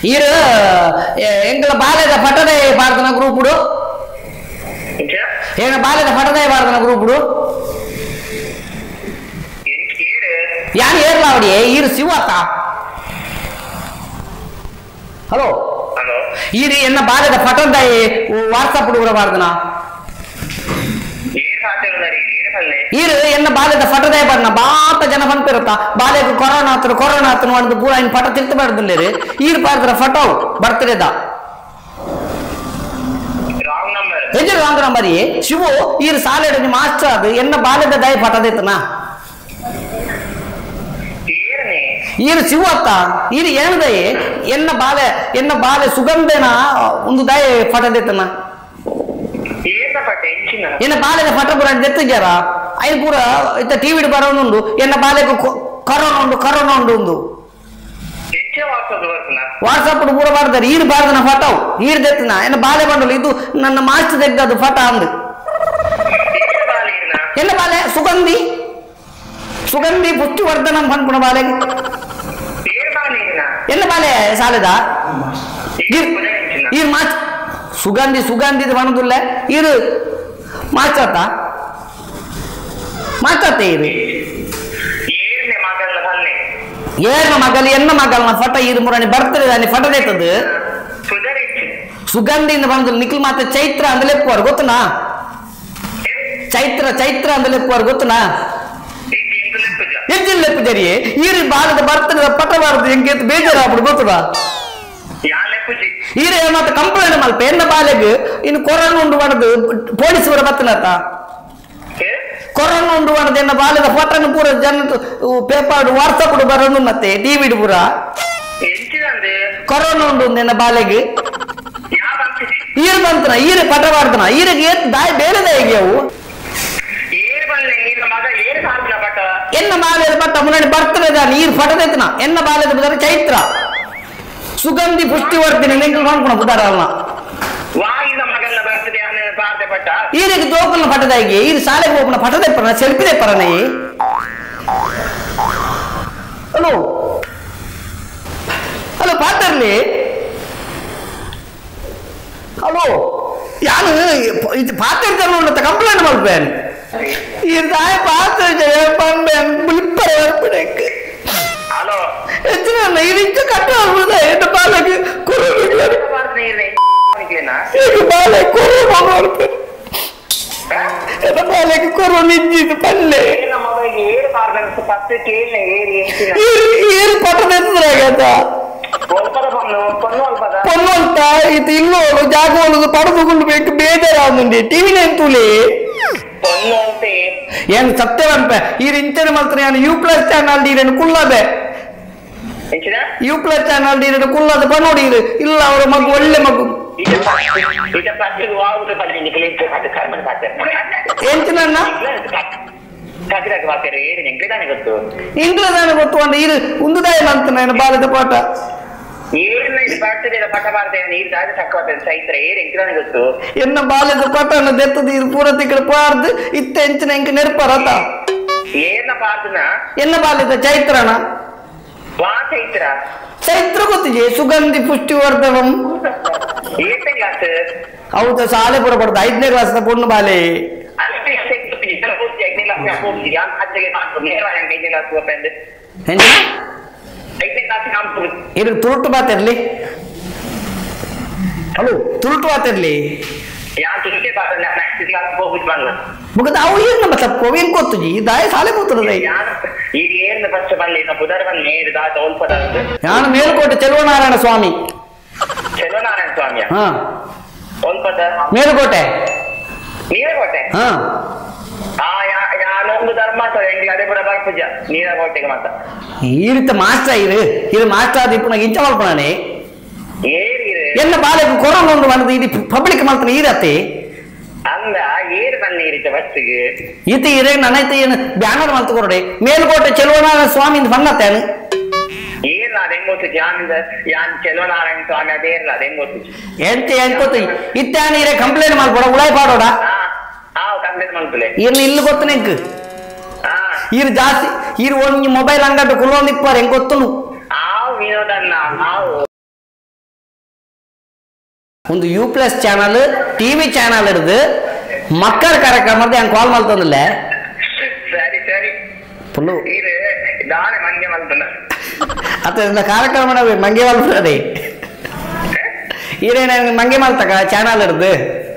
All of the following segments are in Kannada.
ఈరు ఎంగల బాలేద పట్టదే పాడుతున్న గ్రూపుడు ఏన బాలేద పట్టదే పాడుతున్న గ్రూపుడు ಯಾನ್ ಏರ್ಲಾವಡಿ ಈರು ಶಿವತ್ತ ಹಲೋ ಹಲೋ ಈರು ಎನ್ನ ಬಾಲೆದ ಪಟಂದಾಯಿ ವಾಟ್ಸಪ್ ಕೂಡ ಬಾರ್ದನ ಈರು ಎನ್ನ ಬಾಲೆದ ಪಟದಾಯ ಬಾರ್ದನ ಬಾತ ಜನ ಬಂದಿರುತ್ತಾ ಬಾಲೆಗೆ ಕೊರೋನಾ ಹತ್ರ ಒಂದು ಪೂರ ಇನ್ ಪಟ ತಿರ್ತ ಬಾರ್ದಿಲ್ಲೇರಿ ಈರು ಬಾರ್ದ್ರ ಫಟೋ ಬರ್ತಡೇದ ಹೆಜ್ಜೆ ರಾಂಗ್ ನಂಬರ್ ಶಿವು ಈರು ಸಾಲೆಡ ಮಾಸ್ಟರ್ ಅದು ಎನ್ನ ಬಾಲೆದ ದಯ ಪಟದೈತನಾ ಈರು ಶಿವತ್ತ ಈರು ಏನದೈ ಎನ್ನ ಬಾಲೆ ಸುಗಂಧನ ಒಂದು ದಯ ಪಟದೈತನ ಎನ್ನ ಬಾಲೆದ ಪಟ ಪೂರ ದೆತ್ತಿಗ್ಯಾರ ಐದು ಪೂರ ಇತ್ತ ಟಿವಿ ಬರೋನುಂಡು ಎನ್ನ ಬಾಲೆಗೆ ಕರೋನಾ ಉಂಡು ಒಂದು ವಾಟ್ಸಪ್ ಪೂರ ಬಾರ್ದಾರೆ ಈರು ಬಾರ್ದನ ಫಟೋ ಈರು ದೆತ್ತನ ಎನ್ನ ಬಾಲೆ ಬಂಡಲು ಇದು ನನ್ನ ಮಾಸ್ಟರ್ ತೆಗ್ದದು ಫಟ ಅಂದು ಎನ್ನ ಬಾಲೆ ಸುಗಂಧಿ ಪುಷ್ಟಿವರ್ಧನ ಪಂಪುಣ ಬಾಲೆ ಎನ್ನ ಬಾಲೆ ಸಾಲೆದ ಈರು ಮಾಸ್ ಸುಗಂಧಿ ಬಣದುಲ್ಲ ಈರು ಮಾಸ್ಟರ್ತ ಈರು ಏನ ಮಗಲ್ ಎನ್ನ ಮಗಲ್ನ ಫಟ ಈರು ಮುರಾಣಿ ಬರ್ತದೆ ದಾನಿ ಫಟದೈತದು ಸುಗಂಧಿಯಿಂದ ಬಂದು ನಿಖಿಲ್ ಮಾತ ಚೈತ್ರ ಅಂದಲೆಪ್ಪುವರು ಗೊತ್ತನಾ ಚೈತ್ರ ಅಂದಲೆಪ್ಪುವರು ಗೊತ್ತನಾ ಲೆಪ್ಪುಜರಿ ಈರು ಬಾಲದ ಬರ್ತದೆ ಪಟಬಾರದು ಹೆಂಗೆ ಬೇಜಾರಾಗ್ಬಿಡು ಗೊತ್ತದ ಈರೆ ಮತ್ತೆ ಕಂಪ್ಲೇಂಟ್ ಮಲ್ಪ ಎನ್ನ ಬಾಲೆಗೆ ಇನ್ನು ಕೊರೋನಾ ಉಂಡು ಮಾಡದು ಪೊಲೀಸರ ಬತ್ತನತ್ತ ಕೊರೋನಾ ಉಂಡು ಮಾಡದು ಎನ್ನ ಬಾಲೆದ ಫೋಟೋನು ಪೂರ ಜನ ಪೇಪರ್ ವಾಟ್ಸಪ್ ಬರೋದು ಮತ್ತೆ ಟಿವಿ ಪೂರ ಕೊರೋನಾ ಉಂಡು ಎನ್ನ ಬಾಲೆಗೆ ಈರು ಬಂತನ ಈರೆ ಪಟಬಾರ್ದನ ಈರೆಗೆ ದಾಯಿ ಬೇರೆ ದಾಯಿಗೆ ಅವು ಎನ್ನ ಬಾಲೆದ ಪಟ್ಟ ಮುನ್ನಾಡಿ ಬರ್ತದೆ ನೀರು ಫಟದೈತನ ಎನ್ನ ಬಾಲೆದ ಬುದಾರ ಚೈತ್ರ ಸುಗಂಧಿ ಪುಷ್ಟಿವರ್ಧನೆ ನೆಂಕಲ್ ಮಾಡ್ಕೊಣ ಬುದಾರಲ್ಲ ಈರಿಗೆ ದೋಕಲ್ನ ಪಟದಾಗಿ ಈರು ಶಾಲೆಗೆ ಹೋಗ್ನ ಪಟದ ಪರ ಸೆಲ್ಫಿದೆ ಪರನೇ ಹಲೋ ಪಾತರ್ಲಿ ಹಲೋ ಯಾನು ಇದು ಪಾತಿರ್ತಾರೆ ನೋಡ ಕಂಪ್ಲೇಂಟ್ ಮಾಡ್ಬೇನ್ ಇದಾಯ ಪಾತ್ರ ಬಂಬೇನ್ ಬಿಳಿಪ್ಪರ ಬರ್ಬಿಡಕ್ಕೆ ಹಲೋ ಹೆಚ್ಚಿನ ಇರಿಂಚ ಕಟ್ಟ ಆಗ್ಬಿಡ ಎನ್ನ ಬಾಲಗೆ ಬಾಲಗೆ ಕೊರೋನಾ ಇದ್ದಿದ್ದು ಪಲ್ಲೆ ಏರು ಪಟದ పొన్నోల్త ఇది ఇల్లు జాగోలు పడుతుకుంటూ పెట్టి ಬೇಜಾರಾಗುಂಡಿ ಟಿವಿ ನೆಂತುಲಿ ಏನು ಸತ್ಯವಂತ ಈ ಇಂಚನೆ ಮಾತ್ರ ನಾನು U+ ಚಾನಲ್ ಡೀರೇನು ಕುಲ್ಲದೆ U+ ಚಾನಲ್ ಡೀರೇನು ಕುಲ್ಲದೆ ಬನ್ನೋಡಿ ಇಲ್ಲ ಅವರ ಮಗು ಒಳ್ಳೆ ಮಗು ಎಂಚಿನನ್ನ ಇಂಗ್ಲದಾನೆ ಗೊತ್ತು ಅಂದ ಇದು ಉಂದುದಾಯ ಅಂತ ನಾನು ಬಾಲದ ಪಾಠ ಎನ್ನ ಬಾಲ್ಯದ ಪಟನ ದೆತ್ತದ ಇದು ಪೂರ ತಿಕ್ಕಡ ಪಾರ್ದು ಇತ್ತ ಎಂಚಿನ ಎಂಕ ನೆರಪರತ ಎನ್ನ ಬಾಲ್ಯದ ಚೈತ್ರನ ಚೈತ್ರ ಗೊತ್ತಿದೆ ಸುಗಂಧಿ ಪುಷ್ಟಿವರ್ಧನಂ ಹೌದಾ ಶಾಲೆ ಪೂರ ಬರ್ತದೆ 5ನೇ ಕ್ಲಾಸ್ ಪೊಣ್ಣು ಬಾಲೆ ಇದು ತುರುಟು ಮಾತಿರ್ಲಿ ಹಲೋ ತುರುಟು ಮಾತಿರ್ಲಿ ಮುಗದ ಅವು ಏನು ನಮ್ಮ ತಪ್ಪು ಏನ್ ಗೊತ್ತು ದಾಯ ಸಾಲೆ ಗೊತ್ತದ ನಾನು ಮೇಲುಕೋಟೆ ಚೆಲುವನಾರಾಯಣ ಸ್ವಾಮಿ ಹಾ ಮೇಲುಕೋಟೆ ಹಾ ಈ ರೀತಿ ಮಾಸ್ಟರ್ ಇದು ಮಾಸ್ಟರ್ ಆದ ఇప్పుడు నాకు ఇంచ మల్పననే ఎన్న బాలకు కొరోనా ఉండు మనది ఇది పబ్లిక్ మల్పన ఈరతే ಅಂದ ಏರು ನನ್ನ ಇರಿತ ಬಸ್ಸಿಗೆ ಈತ ಇರೇ ನನ್ನೈತೆ ಏನು ಬ್ಯಾನರ್ ಮಲ್ತ ಕೊರಡೆ ಮೇಲ್ಕೋಟೆ ಚೆಲುವನಾರಾಯಣ ಸ್ವಾಮಿ ಅಂತ ಬನ್ನತೇನು ಏರ್ಲ ಅದೆಂಗೊತ್ತು ಯಾನ್ ಚೆಲುವನಾರಾಯಣ ಸ್ವಾಮಿ ಅದೇರ್ಲ ಅದೆಂಗೊತ್ತು ಎಂತ ಇತ್ತಾನ ಇರೇ ಕಂಪ್ಲೇಂಟ್ ಮಾಡ್ಬೋಡ ಉಳಾಯ್ ಪಾಡೋಡ ಕಂಪ್ಲೇಂಟ್ ಮಾಡ್ಬಿಲೆ ಇಲ್ಲಿ ಗೊತ್ತು ನಿಂಗೆ ఈరు జాస్తి ఈరు మొబైల్ అంగట్టు కుల్లో నిప్పారు ఇంకొత్తును వినోదన్నా ಒಂದು U+ ಚಾನಲ್ ಟಿವಿ ಚಾನಲ್ ಹಿಡಿದು ಮಕ್ಕಳ ಕಾರ್ಯಕ್ರಮ ಕಾಲ್ ಮಾಡ್ತಂದಿಲ್ಲ ಸರಿ ಸರಿ ಫುಲ್ಲು ನಾಳೆ ಮಂಗೆ ಮಲ್ತನ ಅತ್ತ ಕಾರ್ಯಕ್ರಮ ಮಂಗೆ ಮಲ್ತದೆ ಈರೇನ ಮಂಗೆ ಮಲ್ತಕ ಚಾನಲ್ ಹಿಡ್ದು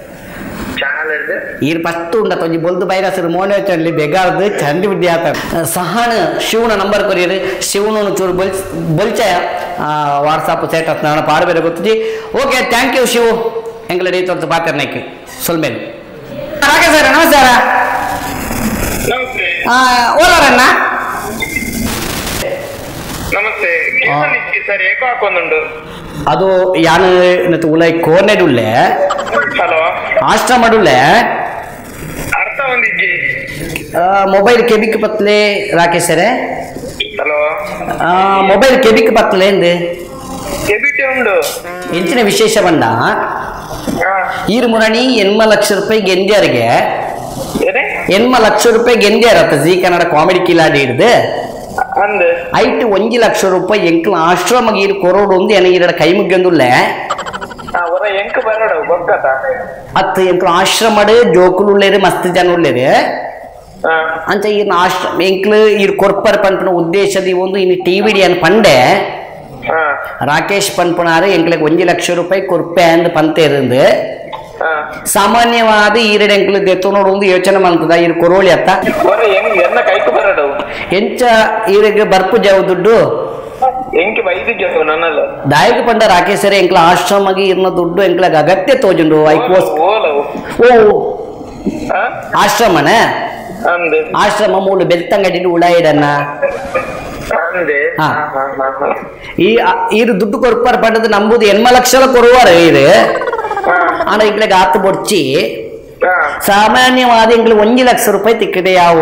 ಈರ್ ಫಸ್ಟ್ ಉಂಡ ತೊಂಜಿ ಬೊಲ್ದು ಬೈರಸರು ಮೋನೆ ಚಂಡ್ಲಿ ಬೆಗಾರ್ದು ಚಂಡಿ ಬಿಡ್ಡಿ ಆತ ಸಹಣ ಶಿವನ ನಂಬರ್ ಕೊರಿಯರು ಶಿವನು ಚೂರು ಬೊಲ್ಚಾಯ ವಾಟ್ಸಪ್ ಸ್ಟೇಟಸ್ ನಾನು ಪಾಡಬೇರೆ ಗೊತ್ತಿದ್ದಿ ಓಕೆ ಥ್ಯಾಂಕ್ ಯು ಶಿವು ಎಂಗ್ಲ ರೀತಿ ಒಂದು ಪಾತ್ರನಾಯ್ಕೆ ಸೊಲ್ಮೇಲೆ ರಾಕೇಶ್ ಸರ್ ನಮಸ್ಕಾರ ಓಲಾರಣ್ಣ ನಮಸ್ತೆ ಸರ್ ಏಕೋ ಹಾಕೊಂಡುಂಡು ಅದು ಯಾನು ಉಲೈ ಕೋನೆಡುಲ್ಲೆ ಹಲೋ ಆಶ್ರಮಡುಲ್ಲೆ ಅರ್ಥ ಹೊಂದಿಜ್ಜಿ ಮೊಬೈಲ್ ಕೆಬಿಕ್ ಪತ್ಲೆ ರಾಕೇಶ್ ಸರ್ ಹಲೋ ಮೊಬೈಲ್ ಕೆಬಿಕ್ ಪತ್ಲೆ ಎಂದು ಕೆಬಿಟಿ ಉಂಡು ಎಂಚಿನ ವಿಶೇಷ ಬಂದ ಈರು ಮುರಣಿ 8 ಲಕ್ಷ ರೂಪಾಯಿ ಗೆಂದ್ಯಾರಿಗೆ 8 ಲಕ್ಷ ರೂಪಾಯಿ ಗೆಂದ್ಯಾರತ್ತ ಜಿ ಕನ್ನಡ ಕಾಮಿಡಿ ಕಿಲಾಡಿ ಹಿಡ್ದು ಐಟ್ 1 ಲಕ್ಷ ರೂಪಾಯಿ ಎಂಕ್ಲ ಆಶ್ರಮ ಗೀರು ಕೊರೋಡು ಒಂದು ಎನಗಿರ ಕೈ ಮುಗ್ಗಂದುಲ್ಲೆ ಅತ್ತು ಎಂಕ್ಲ ಆಶ್ರಮಡು ಜೋಕುಲುಳ್ಳೇರು ಮಸ್ತ್ ಜನ ಉಳ್ಳೇರು ಅಂಚ ಈರ್ನ ಆಶ್ರಮ ಎಂಕ್ಲು ಈರು ಕೊರ್ಪರ್ ಪನ್ಪುನ ಉದ್ದೇಶದಿ ಒಂದು ಇನ್ನು ಟಿವಿಡಿ ಅನ್ ಪಂಡೆ ರಾಕೇಶ್ ಪನ್ಪುನಾರು ಎಂಕ್ಲಿಗೆ 1 ಲಕ್ಷ ರೂಪಾಯಿ ಕೊರ್ಪೆ ಅಂದ್ ಪಂತೆ ಇருந்து ಸಾಮಾನ್ಯವಾದ ಈರೆಡು ಎಂಕ್ಲು ದೆತ್ತು ನೋಡು ಒಂದು ಯೋಚನೆ ಮಾಡ್ತದ ಈರು ಕೊರೋಳಿ ಅತ್ತ ಎಂಚ ಈರಿಗೆ ಬರ್ಪು ಜಾವ ದುಡ್ಡು ದಾಯಕ ಪಂಡ ರಾಕೇಶರೇ ಎಂಕ್ಲ ಆಶ್ರಮಗೆ ಇರ್ನ ದುಡ್ಡು ಎಂಕ್ಲಾಗ ಅಗತ್ಯ ತೋಜುಂಡು ಐಕೋಸ್ ಓ ಆಶ್ರಮನ ಆಶ್ರಮ ಮೂಲು ಬೆಳ್ತಂಗಡಿ ಉಳಾಯಿಡನ್ನ ಈರು ದುಡ್ಡು ಕೊರ್ಪಾರ ಪಂಡದು ನಂಬುದು 8 ಲಕ್ಷ ಕೊರುವಾರ ಈರು ಆನ ಇಂಗ್ಲಿಗೆ ಆತು ಬೊಡ್ಚಿ ಸಾಮಾನ್ಯವಾದ ಇಂಗ್ಲಿಗೆ 1 ಲಕ್ಷ ರೂಪಾಯಿ ತಿಕ್ಕಿದೆ ಯಾವು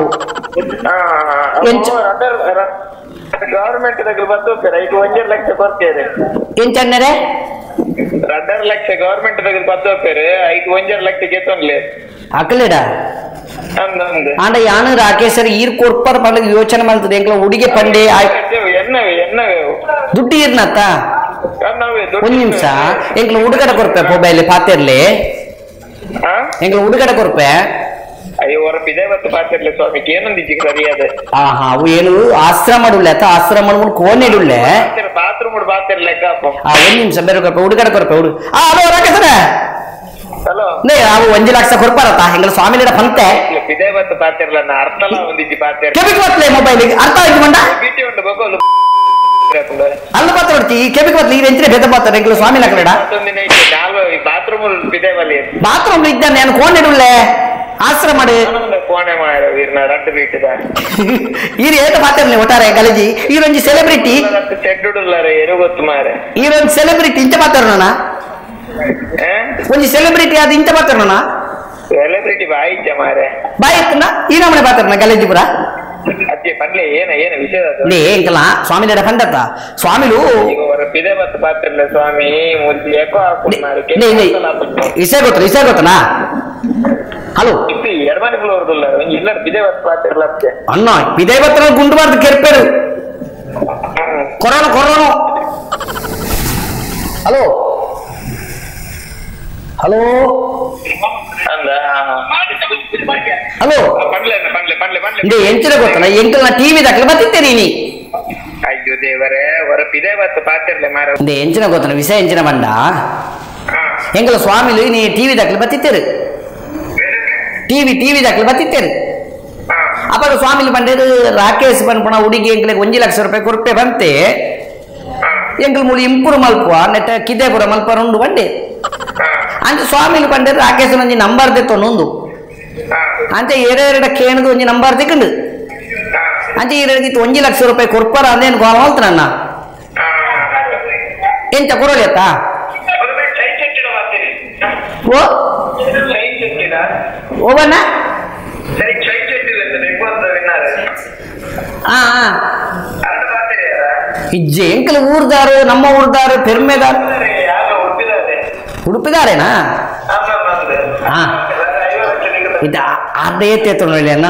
ಗವರ್ಮೆಂಟ್ ಬರ್ತೋಗ್ತಾರೆ 1 ಲಕ್ಷ ಕೊಡ್ತೇವೆ ಎಂಚನ್ನರೆ 2 ಲಕ್ಷ ಗವರ್ಮೆಂಟ್ ಬರ್ತೋಗ್ತಾರೆ 1 ಲಕ್ಷ ಗೆತ್ತೊಂಡ್ಲೆ ಅಕಲೇಡ ಆಂಡ ಯಾನು ರಾಕೇಶರ್ ಈರ್ ಕೊರ್ಪಾರ ಪಂಡ ಯೋಚನೆ ಮಾಡ್ತದೆ ಎಂಕ್ಲ ಹುಡುಗಿ ಪಂಡೆ ದುಡ್ಡು ಇರ್ನತ್ತ ಒಂದು ನಿಮಿಷ ಎಂಕ್ಲ ಹುಡುಗಡ ಕೊರ್ಪೆ ಮೊಬೈಲ್ ಪಾತಿರ್ಲಿ ಎಂಕ್ಲ ಹುಡುಗಡ ಕೊರ್ಪೆ ಅಯ್ಯೋ ಇದೇ ಬತ್ತು ಪಾತಿರ್ಲಿ ಸ್ವಾಮಿ ಏನೊಂದಿಜ್ಜಿ ಸರಿಯಾದ ಅವು ಏನು ಆಶ್ರಮ ಮಾಡುಳ್ಳೆ ಅತ್ತ ಆಶ್ರಮ ಮಾಡ್ಕೊಂಡು ಕೋನೆಡುಳ್ಳೆ ಬಾತ್ರೂಮ್ ಬಾತಿರ್ಲೆಕ್ಕ ಒಂದು ನಿಮಿಷ ಬೇರೆ ಕೊರ್ಪೆ ಹುಡುಗಡ ಕೊರ್ಪೆ ಹುಡುಗ ಹಲೋ ರಾಕೇಶರ ಹಲೋ ಅವು 1 ಲಕ್ಷ ಕೊಡ್ಪಾರತ್ತ ಹೆಂಗ ಸ್ವಾಮಿ ಪಂತೆ ಇದೇ ಬತ್ತು ಪಾತಿರ್ಲ ಅರ್ಥಲ ಒಂದಿಜ್ಜಿ ಪಾತಿರ್ ಕೆಬಿಕ್ ಬತ್ಲೆ ಮೊಬೈಲ್ ಅರ್ಥ ಆಯ್ತು ಮಂಡ ಬಿಟಿ ಉಂಟು ಬಗೋಲು ಅಲ್ಲ ಪಾತ್ರೋಡ್ತಿ ಕೆಬಿಕ್ ಬತ್ಲೆ ಈ ರೆಂಚಿನ ಬೆದ ಪಾತ್ರ ಹೆಂಗ್ಲ ಸ್ವಾಮಿ ಲಕ್ಕಡ ಬಾತ್ರೂಮ್ ಬಿದ್ದೇವಲ್ಲಿ ಬಾತ್ರೂಮ್ ಇದ್ದಾನೆ ನಾನು ಕೋನೆಡುಳ್ಳೆ ಆಶ್ರಮ ಮಾಡು ಕೋಣೆ ಮಾಡ ವೀರ್ನ ರಟ್ಟು ಬೀಟಿದ ಈರು ಏತ ಪಾತಿರ್ಲಿ ಒಟ್ಟಾರೆ ಗಲಜಿ ಈರೊಂಜಿ ಸೆಲೆಬ್ರಿಟಿ ಚೆಡ್ಡುಡುಲ್ಲಾರೆ ಎರು ಗೊತ್ತು ಮಾರೆ ಈರೊಂದು ಸೆಲೆಬ್ರಿಟಿ ಇಂಚ ಪಾತ್ರನ ಒಂಜಿ ಸೆಲೆಬ್ರಿಟಿ ಅದು ಇಂಚ ಪಾತ್ರನ ಸೆಲೆಬ್ರಿಟಿ ಬಾಯಿಚ್ಚ ಮಾರೆ ಬಾಯಿತ್ತನ ಈ ನಮ್ಮನೆ ಪಾತ್ರನ ಗಲಜಿ ಪುರ ಅಜ್ಜಿ ಪಡ್ಲೆ ಏನ ವಿಷಯ ಲೇ ಎಂಕಲ ಸ್ವಾಮಿ ನೆಡ ಪಂಡತ್ತ ಸ್ವಾಮಿಲು ಪಿದೆ ಬತ್ತು ಪಾತಿರ್ಲೆ ಸ್ವಾಮಿ ಮುದ್ದಿ ಏಕೋ ಹಾಕೊಂಡು ಮಾರೆ ವಿಷಯ ಗೊತ್ತನಾ ಹಲೋ ಎಡಮನೆ ಫ್ಲೋರ್ದುಲ್ಲ ಇಲ್ಲ ಪಿದೆ ಬತ್ತು ಪಾತಿರ್ಲ ಅಣ್ಣ ಪಿದೆ ಬತ್ತ ಗುಂಡು ಬಾರ್ದು ಕೆರ್ಪೇರು ಕೊರೋನಾ ಹಲೋ ಹಲೋ ಹಲೋ ಎಂಚಿನ ಗೊತ್ತಲ್ಲ ಎಂಕಲ್ ಟಿವಿ ದಾಖಲೆ ಬತ್ತಿತ್ತೇರಿ ನೀ ಅಯ್ಯೋ ದೇವರೇ ಪಿದೆ ಬತ್ತು ಪಾತಿರ್ಲೆ ಮಾರ ಎಂಚಿನ ಗೊತ್ತಲ್ಲ ವಿಷಯ ಎಂಚಿನ ಬಂಡ ಎಂಕಲ ಸ್ವಾಮಿಲು ನೀ ಟಿವಿ ದಾಖಲೆ ಬತ್ತಿತ್ತೇರು ಟಿವಿ ದಾಖಲೆ ಬತ್ತಿತ್ತೇರು ಅಪ್ಪ ಸ್ವಾಮಿಲಿ ಬಂಡೇರು ರಾಕೇಶ್ ಪನ್ಪುಣ ಹುಡುಗಿ ಎಂಕ್ಲಿಗೆ 1 ಲಕ್ಷ ರೂಪಾಯಿ ಕೊರಪೆ ಬಂತೆ ಎಂಕಲ್ ಮೂಲಿ ಇಂಪುರು ಮಲ್ಪುವ ನೆಟ್ಟ ಕಿದ್ದೇಪುರ ಮಲ್ಪರ ಉಂಡು ಬಂಡೆ ಅಂಚೆ ಸ್ವಾಮಿಲಿ ಬಂಡೇರು ರಾಕೇಶ್ ಒಂಜಿ ನಂಬರ್ ತೆತ್ತೊಂದು ಅಂಚೆ ಎರಡ ಕೇಣದು ಒಂಜಿ ನಂಬರ್ ತೆಕ್ಕಂಡು ಅಂಚೆ ಈರೆಡಗಿತ್ತು 1 ಲಕ್ಷ ರೂಪಾಯಿ ಕೊರ್ಪರ ಅಂದೇನು ಗೋಳ ಮಲ್ತನಣ್ಣ ಎಂತ ಕೊರೋಳಿ ಅತ್ತ ಓ ಓವಣ್ಣ ಇಜ್ಜೆ ಎಂಕಲ್ ಊರ್ದಾರು ನಮ್ಮ ಊರ್ದಾರು ಪೆರ್ಮೆದಾರು ಉಡುಪಿದಾರೇನಾ ಇದು ಅರ್ಧೇ ತೇತೊಳ್ಳಿ ಅಣ್ಣ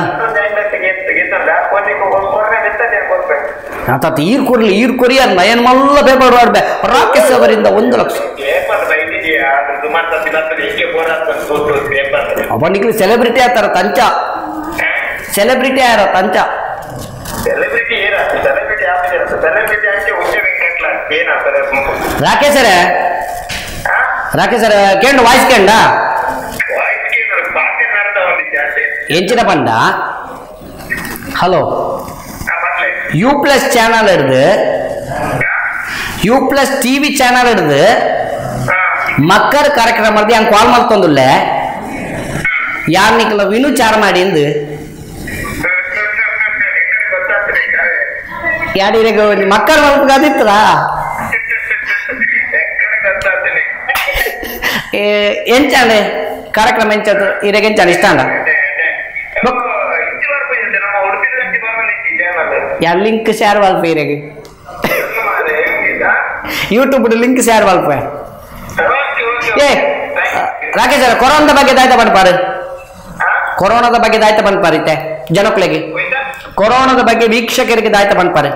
ಈರ್ ಕೊರ್ಲಿ ಈರ್ ಕೊರಿಯರ್ ನಯನ್ ಮಲ್ಲ ಪೇಪರ್ ರಾಕೇಶ್ ಅವರಿಂದ 1 ಲಕ್ಷ ಸುಮಾರು ಸತಿ ಬರ್ತದೆ ಹಿಂಗೆ ಬೋರ್ ಆಗ್ತದೆ ತೋಟು ಪೇಪರ್ ಅವನಿಗೆ ಸೆಲೆಬ್ರಿಟಿ ಆತಾರ ತಂಚ ಸೆಲೆಬ್ರಿಟಿ ಆರ ತಂಚ ಸೆಲೆಬ್ರಿಟಿ ಸೆಲೆಬ್ರಿಟಿ ಆಗ್ತದೆ ಸೆಲೆಬ್ರಿಟಿ ಆಗಿ ಉಚ್ಚೆ ವೆಂಕಟ್ಲ ಏನಾಗ್ತದೆ ರಾಕೇಶ್ ಸರ್ ಕೇಂದ್ರ ವಾಯ್ಸ್ ಕೇಂಡ ವಾಯ್ಸ್ ಕೇಂದ್ರ ಬಾಕಿ ಮಾಡ್ತಾ ಬಂದಿದ್ದೆ ಅಷ್ಟೇ ಎಂಚಿನ ಪಂಡ ಹಲೋ ಯು ಪ್ಲಸ್ ಚಾನಲ್ ಹಿಡ್ದು ಯು ಪ್ಲಸ್ ಟಿವಿ ಚಾನಲ್ ಹಿಡ್ದು ಮಕ್ಕಳ ಕಾರ್ಯಕ್ರಮ ಮಾಡಿದೆ ಹಂಗೆ ಕಾಲ್ ಮಾಡ್ಕೊಂಡುಲ್ಲೆ ಯಾರು ನಿಕ್ಕಲ್ಲ ವಿನು ಚಾರ್ ಮಾಡಿ ಇಂದು ಯಾರಿಗೆ ಮಕ್ಕಳ ಮಲ್ಪಗಾದಿತ್ತಲ್ಲ ಎಂಚಾಂಡೆ ಕಾರ್ಯಕ್ರಮ ಎಂಚದು ಇರೆಗೆ ಎಂಚಾಂಡೆ ಇಷ್ಟ ಅಂಡ ಯಾ ಲಿಂಕ್ ಶೇರ್ ವಾಲ್ಪ ಇರೆಗೆ ಯೂಟ್ಯೂಬ್ ಲಿಂಕ್ ಶೇರ್ ವಾಲ್ಪ ಏ ರಾಕೇಶ್ ಸರ್ ಕೊರೋನಾದ ಬಗ್ಗೆ ದಾಯ್ತ ಬಂದ್ಪಾರು ಕೊರೋನಾದ ಬಗ್ಗೆ ದಾಯ್ತ ಬಂದ್ಪಾರಿತ್ತೆ ಜನಕ್ಕಳಿಗೆ ಕೊರೋನಾದ ಬಗ್ಗೆ ವೀಕ್ಷಕರಿಗೆ ದಾಯ್ತ ಬಂದ್ಪಾರು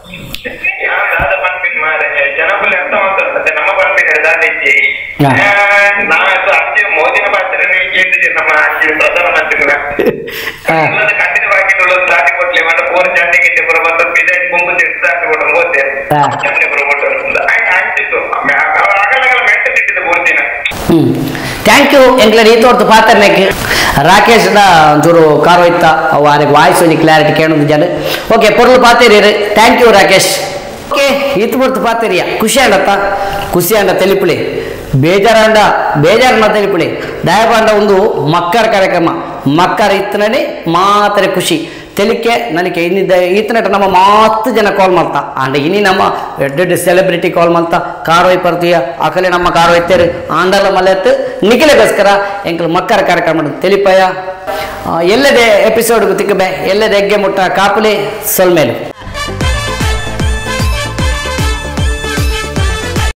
ಮೋದಿನ ಪಾತ್ರ ನಮ್ಮ ಪ್ರಧಾನಮಂತ್ರಿಗಳ ಕಂಟಿನ್ಯೂ ಆಗಿട്ടുള്ളത് ದಾಟಿ ಕೊಟ್ಲೆ ಮತ್ತೆ 4 ಜನರಿಗೆ ಬರಬಂತ ಬಿಜೆಪಿ ಗುಂಪು ದಾಟಿ ಕೊಟ್ಟು ಹೋದೆ ಜನರಿಗೆ ಬರಬಹುದು ಆಯ್ತು ಆಗಲಗಲ ಮೆಂಟಲ್ ಇಟ್ಟಿದೆ ಬೋರ್ದಿನ ಥ್ಯಾಂಕ್ ಯು ಎಂಕ್ಲ ರೀತೋರ್ತು ಪಾತ್ರನೆಗೆ ರಾಕೇಶ್ ಒಂಚೂರು ಕಾರು ಇತ್ತ ಅವು ಅದಕ್ಕೆ ವಾಯ್ಸ್ ಒಂದು ಕ್ಲಾರಿಟಿ ಕೇಳೋದು ಜನ ಓಕೆ ಪೊರ್ಲು ಪಾತೀರಿ ಥ್ಯಾಂಕ್ ಯು ರಾಕೇಶ್ ಓಕೆ ಈತ್ ಬರ್ತು ಪಾತೀರಿಯ ಖುಷಿ ಅಂಡತ್ತ ಖುಷಿ ಅಂಡ ತೆಲಿಪುಳಿ ಬೇಜಾರನ್ನ ತೆಲಿಪುಳಿ ದಯಬಂಡ ಒಂದು ಮಕ್ಕಳ ಕಾರ್ಯಕ್ರಮ ಮಕ್ಕಳ ಇತ್ತನೇ ಮಾತ್ರ ಖುಷಿ ತೆಲಿಕೆ ನನಗೆ ಇನ್ನಿದ್ದ ಈತನಟ ನಮ್ಮ ಮಾತು ಜನ ಕಾಲ್ ಮಾಡ್ತಾ ಆಂಡ ಇನಿ ನಮ್ಮ ದೊಡ್ಡ ಸೆಲೆಬ್ರಿಟಿ ಕಾಲ್ ಮಾಡ್ತಾ ಕಾರು ಬರ್ತೀಯ ಆಕಲೆ ನಮ್ಮ ಕಾರು ಒಯ್ತೇರಿ ಆಂಡಲ ಮಲೆತ್ತು ನಿಖಿಲಗೋಸ್ಕರ ಎಂಕಲ್ ಮಕ್ಕಳ ಕಾರ್ಯಕ್ರಮ ತೆಲಿಪಯ ಎಲ್ಲದೆ ಎಪಿಸೋಡ್ಗೂ ತಿಕ್ಕಬೆ ಎಲ್ಲದೆ ಎಗ್ಗೆ ಮುಟ್ಟ ಕಾಪುಲಿ ಸೊಲ್ಮೇಲು